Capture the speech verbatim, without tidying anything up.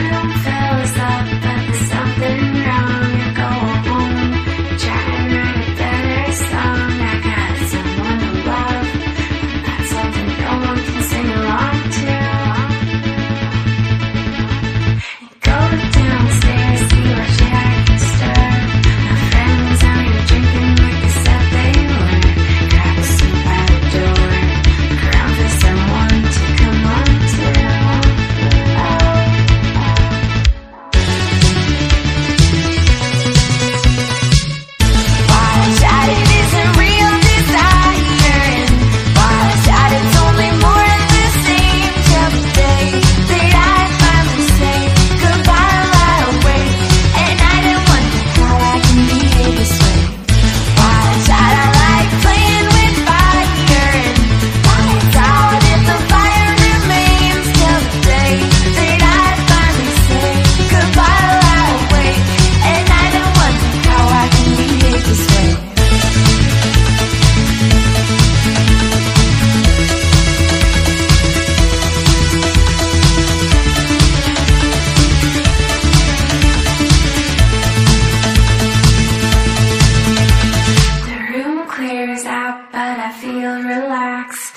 room fills up, but there's something wrong. I go home, try and write a better song. I got someone to love, not something no one can sing along to. Go downstairs, see what shit I can stir. My friends out here drinking like they said they were. Grab a seat by the door, look around for someone to come on to. Watch out, it isn't real desire, and watch out, it's only more of the same. Till the day that I finally say goodbye, lie awake at night and wonder how I can behave this way. Watch out, I like playing with fire, and lights out if the fire remains. Till the day that I finally say goodbye, lie awake at night and wonder how I can behave this way. The room clears out, but I feel relaxed.